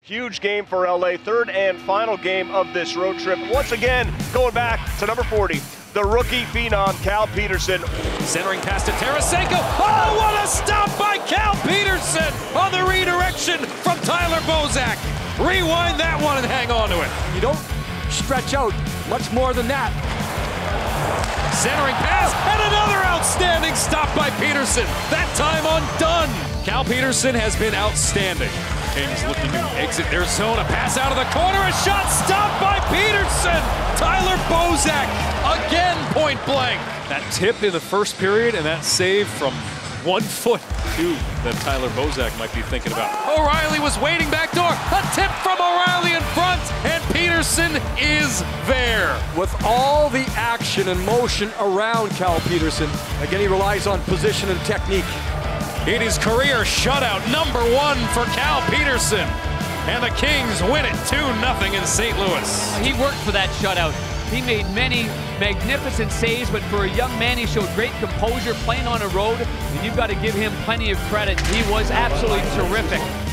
Huge game for LA, third and final game of this road trip. Once again, going back to number 40, the rookie phenom, Cal Petersen. Centering pass to Tarasenko. Oh, what a stop by Cal Petersen on the redirection from Tyler Bozak. Rewind that one and hang on to it. You don't stretch out much more than that. Centering pass and another outstanding stop by Petersen. That time undone. Cal Petersen has been outstanding. Kings looking to exit their zone. A pass out of the corner. A shot stopped by Petersen. Tyler Bozak again point blank. That tip in the first period and that save from 1 foot too that Tyler Bozak might be thinking about. O'Reilly was waiting back door. A tip from O'Reilly in front and Petersen is there. With all the action and motion around Cal Petersen, again he relies on position and technique. It is career shutout number 1 for Cal Petersen. And the Kings win it 2-0 in St. Louis. He worked for that shutout. He made many magnificent saves, but for a young man, he showed great composure playing on a road, and you've got to give him plenty of credit. He was absolutely terrific.